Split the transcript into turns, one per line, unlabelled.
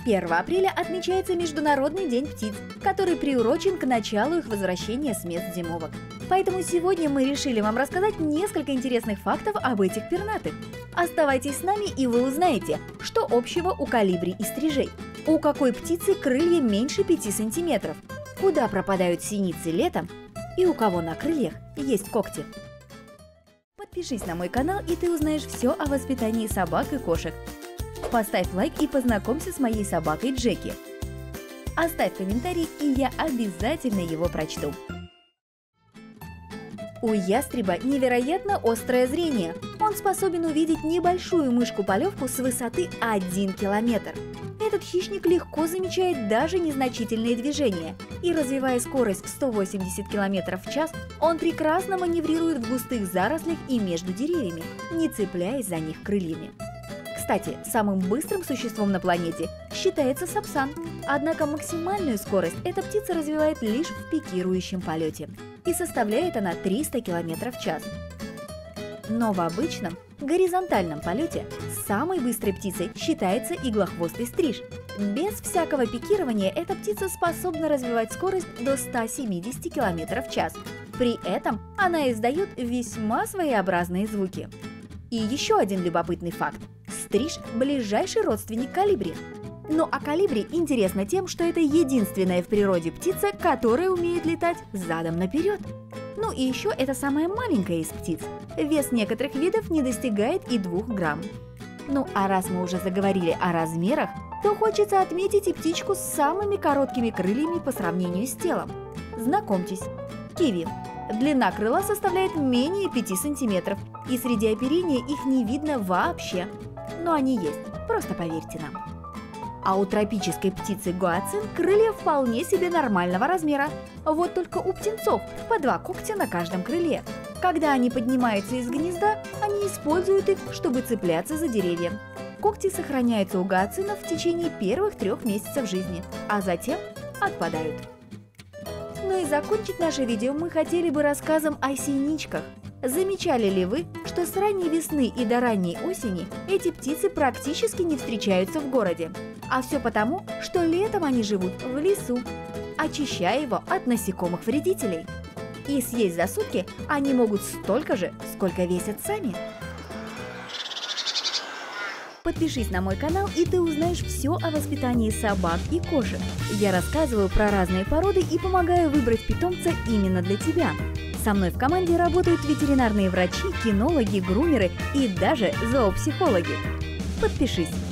1 апреля отмечается Международный день птиц, который приурочен к началу их возвращения с мест зимовок. Поэтому сегодня мы решили вам рассказать несколько интересных фактов об этих пернатых. Оставайтесь с нами, и вы узнаете, что общего у колибри и стрижей. У какой птицы крылья меньше 5 сантиметров? Куда пропадают синицы летом? И у кого на крыльях есть когти? Подпишись на мой канал, и ты узнаешь все о воспитании собак и кошек. Поставь лайк и познакомься с моей собакой Джеки. Оставь комментарий, и я обязательно его прочту. У ястреба невероятно острое зрение. Он способен увидеть небольшую мышку-полевку с высоты 1 километр. Этот хищник легко замечает даже незначительные движения. И развивая скорость в 180 км в час, он прекрасно маневрирует в густых зарослях и между деревьями, не цепляясь за них крыльями. Кстати, самым быстрым существом на планете считается сапсан, однако максимальную скорость эта птица развивает лишь в пикирующем полете, и составляет она 300 км в час. Но в обычном, горизонтальном полете самой быстрой птицей считается иглохвостый стриж. Без всякого пикирования эта птица способна развивать скорость до 170 км в час. При этом она издает весьма своеобразные звуки. И еще один любопытный факт. Стриж – ближайший родственник колибри. Ну а колибри интересно тем, что это единственная в природе птица, которая умеет летать задом наперед. Ну и еще это самая маленькая из птиц. Вес некоторых видов не достигает и 2 грамм. Ну а раз мы уже заговорили о размерах, то хочется отметить и птичку с самыми короткими крыльями по сравнению с телом. Знакомьтесь, киви. Длина крыла составляет менее 5 сантиметров, и среди оперения их не видно вообще. Но они есть, просто поверьте нам. А у тропической птицы гуацин крылья вполне себе нормального размера. Вот только у птенцов по 2 когтя на каждом крыле. Когда они поднимаются из гнезда, они используют их, чтобы цепляться за деревья. Когти сохраняются у гуацинов в течение первых 3 месяцев жизни, а затем отпадают. Ну и закончить наше видео мы хотели бы рассказом о синичках. Замечали ли вы, что с ранней весны и до ранней осени эти птицы практически не встречаются в городе? А все потому, что летом они живут в лесу, очищая его от насекомых-вредителей. И съесть за сутки они могут столько же, сколько весят сами. Подпишись на мой канал, и ты узнаешь все о воспитании собак и кошек. Я рассказываю про разные породы и помогаю выбрать питомца именно для тебя. Со мной в команде работают ветеринарные врачи, кинологи, грумеры и даже зоопсихологи. Подпишись!